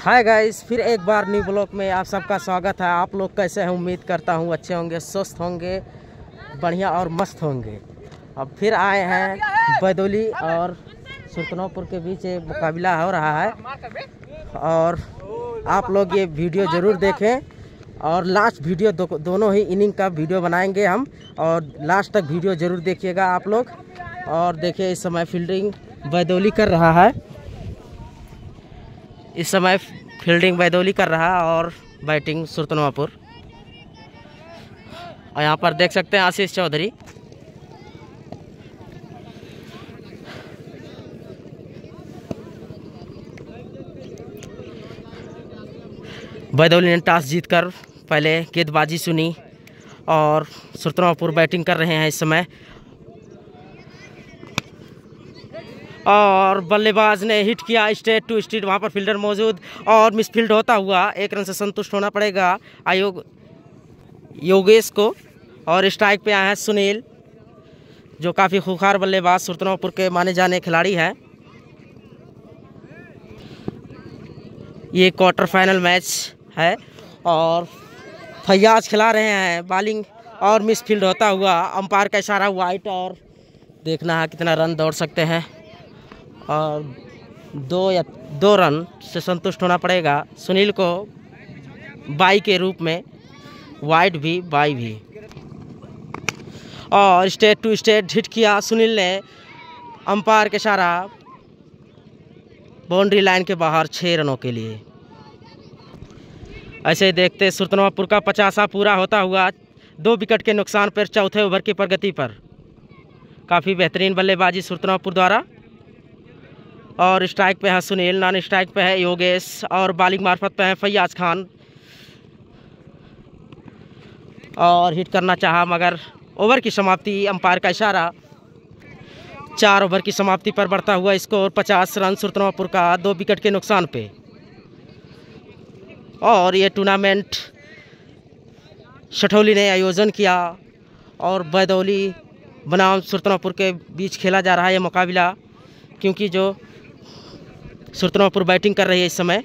Hi guys, फिर एक बार new blog में आप सबका स्वागत है। आप लोग कैसे हैं? उम्मीद करता हूँ अच्छे होंगे, स्वस्थ होंगे, बढ़िया और मस्त होंगे। अब फिर आए हैं बैदोली और सुरतनपुर के बीच एक मुकाबला हो रहा है और आप लोग ये वीडियो ज़रूर देखें और लास्ट वीडियो दोनों ही इनिंग का वीडियो बनाएंगे हम और लास्ट तक वीडियो ज़रूर देखिएगा आप लोग। और देखिए इस समय फील्डिंग बैदोली कर रहा है, इस समय फील्डिंग बैदोली कर रहा है और बैटिंग सुरतनपुर। और यहाँ पर देख सकते हैं आशीष चौधरी। बैदोली ने टॉस जीतकर पहले गेंदबाजी सुनी और सुरतनपुर बैटिंग कर रहे हैं इस समय। और बल्लेबाज ने हिट किया स्ट्रेट टू स्ट्रेट, वहाँ पर फील्डर मौजूद और मिसफील्ड होता हुआ 1 रन से संतुष्ट होना पड़ेगा योगेश को। और स्ट्राइक पे आए हैं सुनील, जो काफ़ी खूंखार बल्लेबाज सुरतनपुर के माने जाने खिलाड़ी हैं। ये क्वार्टर फाइनल मैच है और फैयाज खिला रहे हैं बॉलिंग और मिसफील्ड होता हुआ अंपायर का इशारा वाइट। और देखना है कितना रन दौड़ सकते हैं और 2 रन से संतुष्ट होना पड़ेगा सुनील को। बाई के रूप में वाइट भी बाई भी। और स्ट्रेट टू स्ट्रेट हिट किया सुनील ने अंपायर के इशारा बाउंड्री लाइन के बाहर 6 रनों के लिए। ऐसे ही देखते सुरतनपुर का 50वां पूरा होता हुआ 2 विकेट के नुकसान पर चौथे ओवर की प्रगति पर। काफ़ी बेहतरीन बल्लेबाजी सुरतनपुर द्वारा। और स्ट्राइक पे है सुनील, नॉन स्ट्राइक पे है योगेश और बॉलिंग मार्फत पे है फैयाज खान। और हिट करना चाहा मगर ओवर की समाप्ति, अंपायर का इशारा। 4 ओवर की समाप्ति पर बढ़ता हुआ स्कोर 50 रन सुरतनपुर का 2 विकेट के नुकसान पे। और ये टूर्नामेंट शठौली ने आयोजन किया और बैदोली बनाम सुरतनपुर के बीच खेला जा रहा है ये मुकाबला, क्योंकि जो सुरतनपुर बैटिंग कर रही है इस समय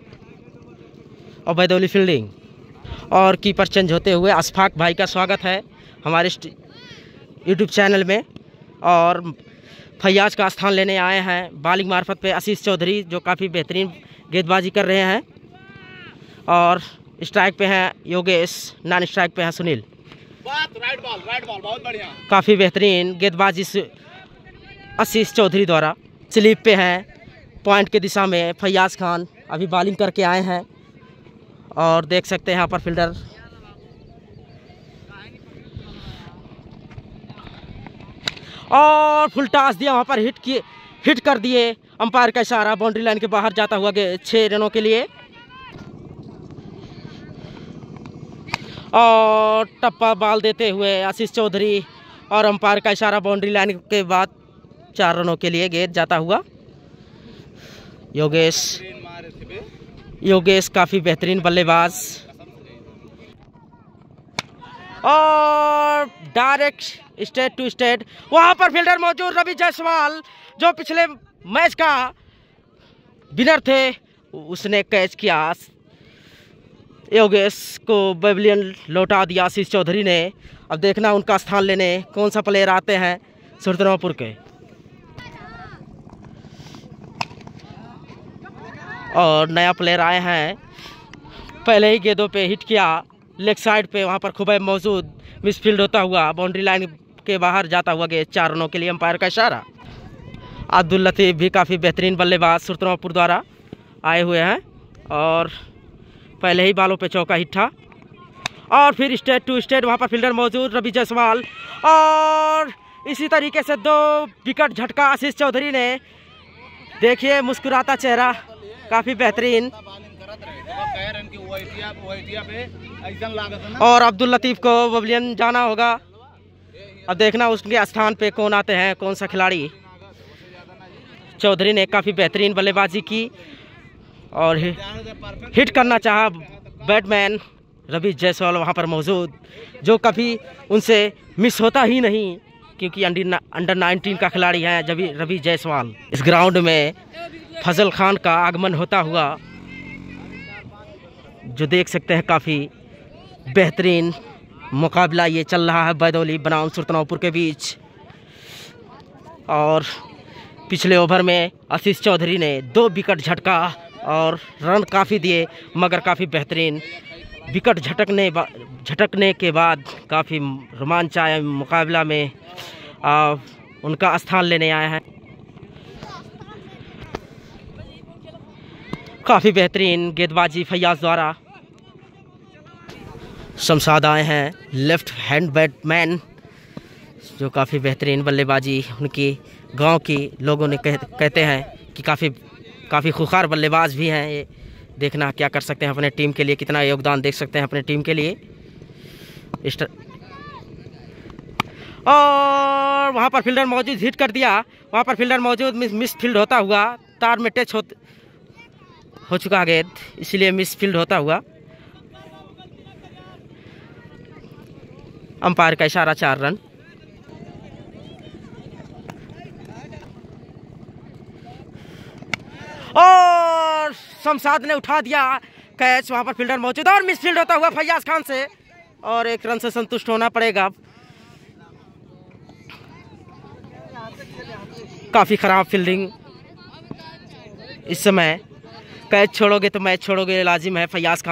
और बैदोली फील्डिंग। और कीपर चेंज होते हुए अशफाक भाई का स्वागत है हमारे यूट्यूब चैनल में। और फैयाज का स्थान लेने आए हैं बॉलिंग मार्फत पे आशीष चौधरी, जो काफ़ी बेहतरीन गेंदबाजी कर रहे हैं। और स्ट्राइक पे हैं योगेश, नॉन स्ट्राइक पे हैं सुनील। राइट बॉल बहुत बढ़िया, काफ़ी बेहतरीन गेंदबाजी आशीष चौधरी द्वारा। स्लिप पे हैं पॉइंट के दिशा में फैयाज खान, अभी बॉलिंग करके आए हैं। और देख सकते हैं यहाँ पर फील्डर और फुल टॉस दिया, वहाँ पर हिट कर दिए। अंपायर का इशारा बाउंड्री लाइन के बाहर जाता हुआ 6 रनों के लिए। और टप्पा बॉल देते हुए आशीष चौधरी और अंपायर का इशारा बाउंड्री लाइन के बाद 4 रनों के लिए गेंद जाता हुआ योगेश काफ़ी बेहतरीन बल्लेबाज। और डायरेक्ट स्ट्रेट टू स्ट्रेट, वहाँ पर फील्डर मौजूद रवि जायसवाल, जो पिछले मैच का विनर थे, उसने कैच किया। योगेश को पेविलियन लौटा दिया आशीष चौधरी ने। अब देखना उनका स्थान लेने कौन सा प्लेयर आते हैं सुरतनपुर के। और नया प्लेयर आए हैं, पहले ही गेंदों पे हिट किया लेग साइड पे, वहाँ पर खुबैब मौजूद, मिसफील्ड होता हुआ बाउंड्री लाइन के बाहर जाता हुआ गेंद 4 रनों के लिए, अंपायर का इशारा। अब्दुल लतीफ़ भी काफ़ी बेहतरीन बल्लेबाज सुरतनपुर द्वारा आए हुए हैं और पहले ही बालों पे चौका हिट था। और फिर स्ट्रेट टू स्ट्रेट, वहाँ पर फील्डर मौजूद रवि जायसवाल। और इसी तरीके से 2 विकेट झटका आशीष चौधरी ने। देखिए मुस्कुराता चेहरा, काफ़ी बेहतरीन। और अब्दुल लतीफ़ को पेविलियन जाना होगा। अब देखना उसके स्थान पे कौन आते हैं, कौन सा खिलाड़ी। चौधरी ने काफ़ी बेहतरीन बल्लेबाजी की और हिट करना चाहा बैटमैन रवि जायसवाल, वहाँ पर मौजूद, जो कभी उनसे मिस होता ही नहीं, क्योंकि अंडर 19 का खिलाड़ी है रवि जायसवाल। इस ग्राउंड में फजल खान का आगमन होता हुआ जो देख सकते हैं काफ़ी बेहतरीन मुकाबला ये चल रहा है बैदौली बनाम सुल्तानपुर के बीच। और पिछले ओवर में आशीष चौधरी ने 2 विकेट झटका और रन काफ़ी दिए, मगर काफ़ी बेहतरीन विकेट झटकने के बाद काफ़ी रोमांच आया मुकाबला में, उनका स्थान लेने आया है। काफ़ी बेहतरीन गेंदबाजी फैयाज द्वारा। शमशाद आए हैं लेफ्ट हैंड बैट्समैन, जो काफ़ी बेहतरीन बल्लेबाजी उनकी गांव की लोगों ने कहते हैं कि काफ़ी खूंखार बल्लेबाज भी हैं। ये देखना क्या कर सकते हैं अपने टीम के लिए, कितना योगदान दे सकते हैं अपने टीम के लिए। और वहाँ पर फील्डर मौजूद, हिट कर दिया। वहाँ पर फील्डर मौजूद, मिस फील्ड होता हुआ, तार में टच हो चुका गेंद, इसलिए मिस फील्ड होता हुआ। अंपायर का इशारा, 4 रन। और शमशाद ने उठा दिया कैच, वहां पर फील्डर मौजूद और मिस फील्ड होता हुआ फैयाज खान से, और 1 रन से संतुष्ट होना पड़ेगा। काफी खराब फील्डिंग इस समय, कैच छोड़ोगे तो मैच छोड़ोगे लाजिम है। फैयाज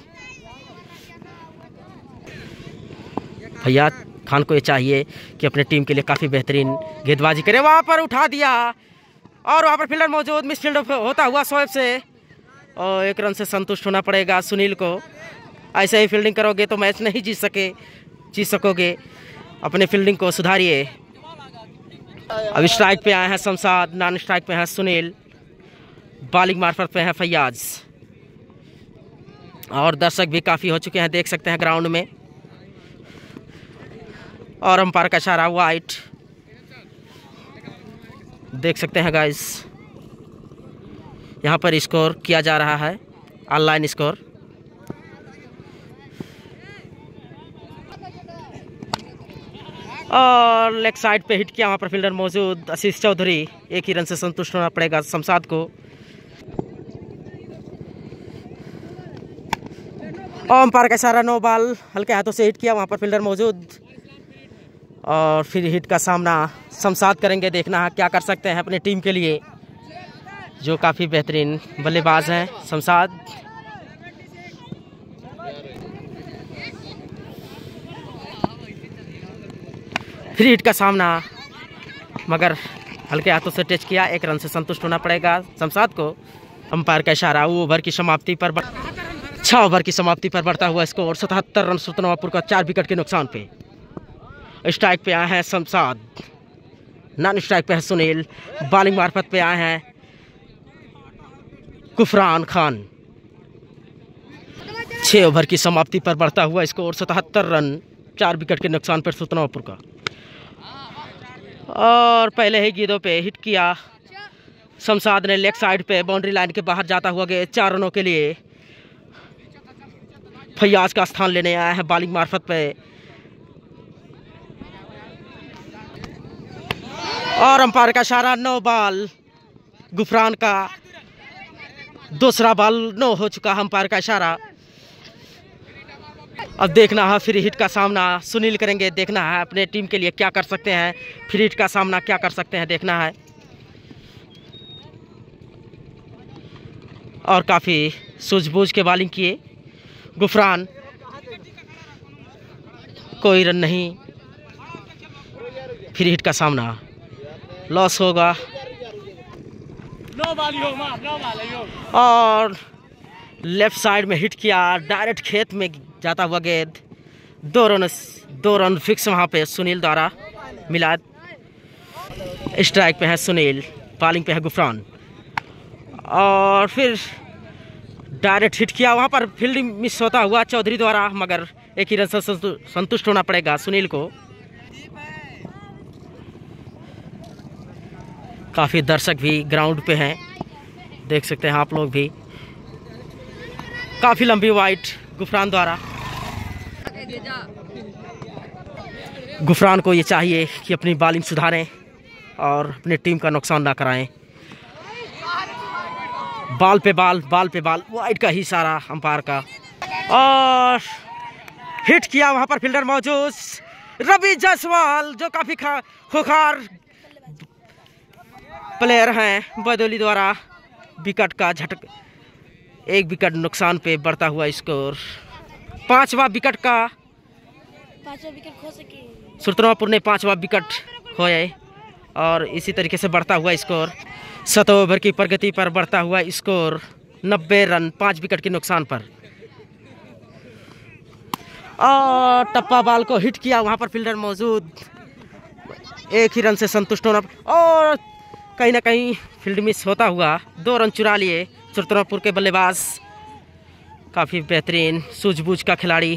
खान को ये चाहिए कि अपने टीम के लिए काफ़ी बेहतरीन गेंदबाजी करे। वहाँ पर उठा दिया और वहाँ पर फील्डर मौजूद, मिस फील्ड होता हुआ शोएब से, और 1 रन से संतुष्ट होना पड़ेगा सुनील को। ऐसे ही फील्डिंग करोगे तो मैच नहीं जीत सकोगे, अपने फील्डिंग को सुधारिए। अब स्ट्राइक पे आए हैं शमशाद, नॉन स्ट्राइक पे हैं सुनील, बॉलिंग मार्फत पे हैं फैयाज, और दर्शक भी काफ़ी हो चुके हैं, देख सकते हैं ग्राउंड में। और अंपायर का इशारा, वाइट, देख सकते हैं गाइस। यहाँ पर स्कोर किया जा रहा है, ऑनलाइन स्कोर। और लेग साइड पे हिट किया, वहाँ पर फील्डर मौजूद आशीष चौधरी, 1 ही रन से संतुष्ट होना पड़ेगा शमशाद को। और अंपायर का इशारा, 9 बॉल, हल्के हाथों से हिट किया, वहाँ पर फील्डर मौजूद, और फिर हिट का सामना शमशाद करेंगे। देखना है क्या कर सकते हैं अपने टीम के लिए, जो काफ़ी बेहतरीन बल्लेबाज हैं शमशाद। फिर हिट का सामना, मगर हल्के हाथों से टच किया, 1 रन से संतुष्ट होना पड़ेगा शमशाद को। अंपायर का इशारा, 6 ओवर की समाप्ति पर बढ़ता हुआ स्कोर 77 रन सुल्तानपुर का, 4 विकेट के नुकसान पे। स्ट्राइक पे आए हैं शमशाद, नॉन स्ट्राइक पे है सुनील, बॉलिंग मार्फत पे आए हैं गुफरान खान। 6 ओवर की समाप्ति पर बढ़ता हुआ स्कोर 77 रन, 4 विकेट के नुकसान पर सुल्तानपुर का। और पहले ही गेंदों पे हिट किया शमशाद ने, लेग साइड पे बाउंड्री लाइन के बाहर जाता हुआ गेंद, 4 रनों के लिए फैयाज का स्थान लेने आया है बॉलिंग मार्फत पे। और अंपायर का इशारा, 9 बॉल, गुफरान का दूसरा बॉल 9 हो चुका है, अंपायर का इशारा। अब देखना है फिर हिट का सामना सुनील करेंगे, देखना है अपने टीम के लिए क्या कर सकते हैं, फिर हिट का सामना क्या कर सकते हैं, देखना है। और काफ़ी सूझबूझ के बॉलिंग किए गुफरान, कोई रन नहीं, फिर हिट का सामना, लॉस होगा। और लेफ्ट साइड में हिट किया, डायरेक्ट खेत में जाता हुआ गेंद, 2 रन फिक्स वहाँ पे सुनील द्वारा मिला। स्ट्राइक पे है सुनील, बॉलिंग पे है गुफरान, और फिर डायरेक्ट हिट किया, वहाँ पर फील्डिंग मिस होता हुआ चौधरी द्वारा, मगर 1 ही रन से संतुष्ट होना पड़ेगा सुनील को। काफ़ी दर्शक भी ग्राउंड पे हैं, देख सकते हैं आप लोग भी। काफ़ी लंबी वाइड गुफरान द्वारा, गुफरान को ये चाहिए कि अपनी बॉलिंग सुधारें और अपनी टीम का नुकसान ना कराएं। बाल पे बाल, बाल पे बाल, वाइड का ही इशारा अंपायर का। और हिट किया वहां पर फील्डर मौजूद रवि जायसवाल, जो काफी खुखार प्लेयर हैं। बैदोली द्वारा विकेट का झटक, एक विकेट नुकसान पे बढ़ता हुआ स्कोर। 5वां विकेट का, 5वां विकेट खो सके। सुरतनापुर ने 5वां विकेट खोए और इसी तरीके से बढ़ता हुआ स्कोर। 7 ओवर की प्रगति पर बढ़ता हुआ स्कोर 90 रन 5 विकेट के नुकसान पर। और टप्पा बाल को हिट किया वहां पर फील्डर मौजूद, एक ही रन से संतुष्ट होना और कहीं ना कहीं फील्ड मिस होता हुआ 2 रन चुरा लिए सुरतनापुर के बल्लेबाज। काफ़ी बेहतरीन सूझबूझ का खिलाड़ी।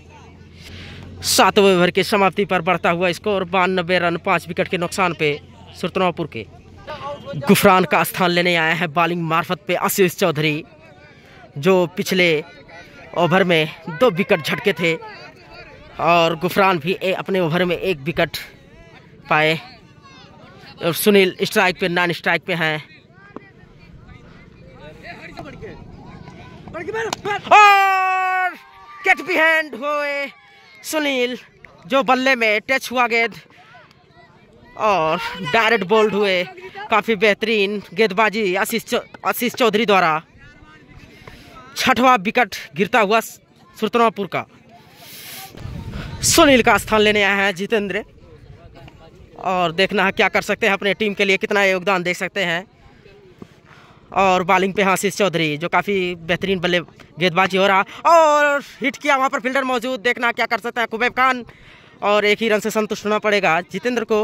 7 ओवर की समाप्ति पर बढ़ता हुआ स्कोर 92 रन 5 विकेट के नुकसान पे सुरतनापुर के। गुफरान का स्थान लेने आया है बॉलिंग मार्फत पे आशीष चौधरी, जो पिछले ओवर में 2 विकेट झटके थे और गुफरान भी अपने ओवर में 1 विकेट पाए। और सुनील स्ट्राइक पे, नॉन स्ट्राइक पे हैं। और कैच बिहाइंड हुए सुनील, जो बल्ले में टच हुआ गेंद और डायरेक्ट बोल्ड हुए। काफी बेहतरीन गेंदबाजी आशीष चौधरी द्वारा। 6वां विकेट गिरता हुआ सुरतनापुर का। सुनील का स्थान लेने आया है जितेंद्र, और देखना है क्या कर सकते हैं अपने टीम के लिए, कितना योगदान दे सकते हैं। और बॉलिंग पे आशीष चौधरी, जो काफ़ी बेहतरीन बल्ले गेंदबाजी हो रहा और हिट किया वहाँ पर फील्डर मौजूद। देखना क्या कर सकते हैं कुबैब खान, और 1 ही रन से संतुष्ट होना पड़ेगा जितेंद्र को।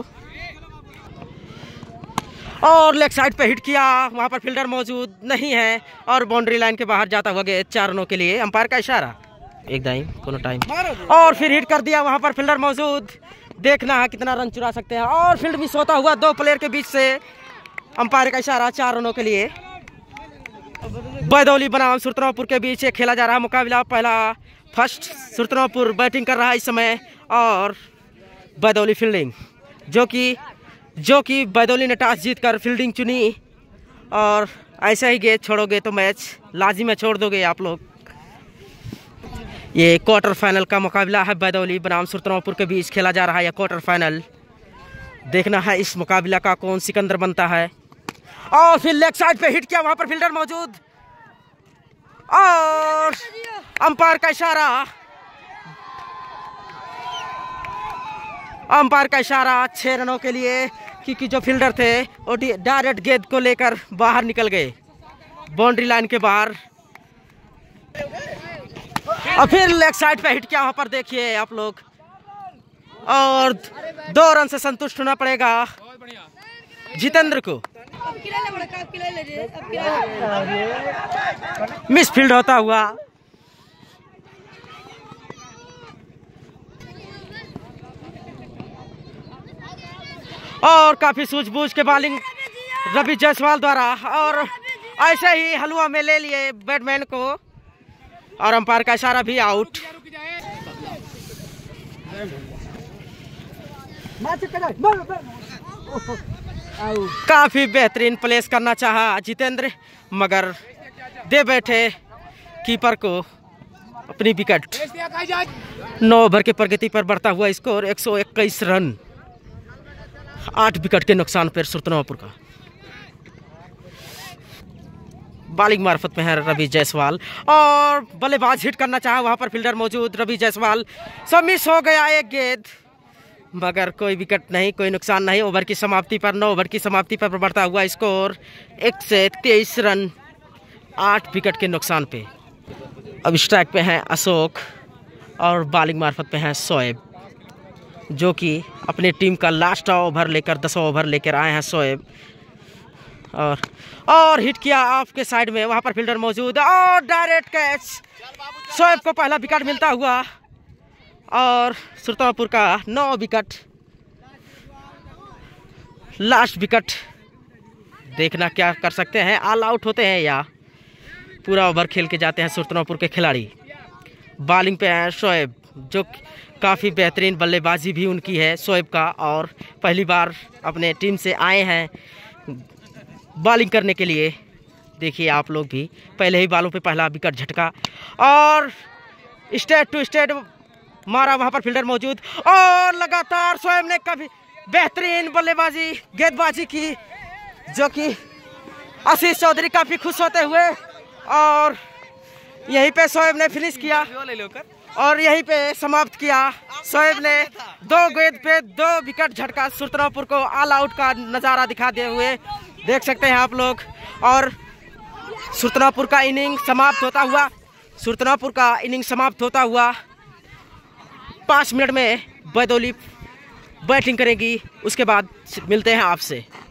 और लेग साइड पे हिट किया, वहाँ पर फील्डर मौजूद नहीं है और बाउंड्री लाइन के बाहर जाता हुआ गेंद 4 रनों के लिए। अंपायर का इशारा, एक दाई कोनो टाइम। और फिर हिट कर दिया वहाँ पर फील्डर मौजूद। देखना है कितना रन चुरा सकते हैं। और फील्ड मिस होता हुआ 2 प्लेयर के बीच से। अंपायर का इशारा 4 रनों के लिए। बैदौली बनाम सुरतनापुर के बीच खेला जा रहा मुकाबला। पहला फर्स्ट सुरतनापुर बैटिंग कर रहा है इस समय और बैदौली फील्डिंग, जो कि बैदौली ने टॉस जीतकर फील्डिंग चुनी। और ऐसा ही गेंद छोड़ोगे तो मैच लाजिम में छोड़ दोगे आप लोग। ये क्वार्टर फाइनल का मुकाबला है, बैदौली बनाम सुरतनापुर के बीच खेला जा रहा है यह क्वार्टर फाइनल। देखना है इस मुकाबला का कौन सिकंदर बनता है। और फिर लेग साइड पे हिट किया, वहां पर फील्डर मौजूद और अंपायर का इशारा। अंपायर का इशारा 6 रनों के लिए, क्योंकि जो फील्डर थे वो डायरेक्ट गेंद को लेकर बाहर निकल गए बाउंड्री लाइन के बाहर। और फिर लेग साइड पे हिट किया, वहां पर देखिए आप लोग, और 2 रन से संतुष्ट होना पड़ेगा जितेंद्र को। मिस फील्ड होता हुआ। और काफी सूझबूझ के बॉलिंग रवि जायसवाल द्वारा, और ऐसे ही हलवा में ले लिए बैट्समैन को और अंपायर का इशारा भी आउट। काफी बेहतरीन प्लेस करना चाहा जितेंद्र, मगर दे बैठे कीपर को अपनी विकेट। 9 ओवर की प्रगति पर बढ़ता हुआ स्कोर 121 रन 8 विकेट के नुकसान पर सुरतनापुर का। बॉलिंग मार्फत में है रवि जायसवाल और बल्लेबाज हिट करना चाहा, वहां पर फील्डर मौजूद रवि जायसवाल। सब मिस हो गया एक गेंद, मगर कोई विकेट नहीं, कोई नुकसान नहीं। ओवर की समाप्ति पर 9 ओवर की समाप्ति पर बढ़ता हुआ स्कोर 123 रन 8 विकेट के नुकसान पे। अब स्ट्राइक पे हैं अशोक और बॉलिंग मार्फत पे हैं शोएब, जो कि अपने टीम का लास्ट ओवर लेकर 10 ओवर लेकर आए हैं शोएब। और हिट किया ऑफ के साइड में, वहां पर फील्डर मौजूद और डायरेक्ट कैच। शोएब को पहला विकेट मिलता हुआ और सुरतनापुर का 9 विकेट, लास्ट विकेट। देखना क्या कर सकते हैं, ऑल आउट होते हैं या पूरा ओवर खेल के जाते हैं सुरतनापुर के खिलाड़ी। बॉलिंग पे है शोएब, जो काफ़ी बेहतरीन बल्लेबाजी भी उनकी है शोएब का, और पहली बार अपने टीम से आए हैं बॉलिंग करने के लिए। देखिए आप लोग भी, पहले ही बालों पे पहला विकेट झटका और स्टेट टू स्टेट मारा वहां पर फील्डर मौजूद और लगातार शोएब ने कभी बेहतरीन बल्लेबाजी गेंदबाजी की, जो कि आशीष चौधरी काफी खुश होते हुए, और यहीं पे शोएब ने फिनिश किया और यहीं पे समाप्त किया। शोएब ने 2 गेंद पे 2 विकेट झटका, सुल्तानपुर को ऑल आउट का नज़ारा दिखाते हुए देख सकते हैं आप लोग। और सुल्तानपुर का इनिंग समाप्त होता हुआ 5 मिनट में बैदौली बैटिंग करेगी। उसके बाद मिलते हैं आपसे।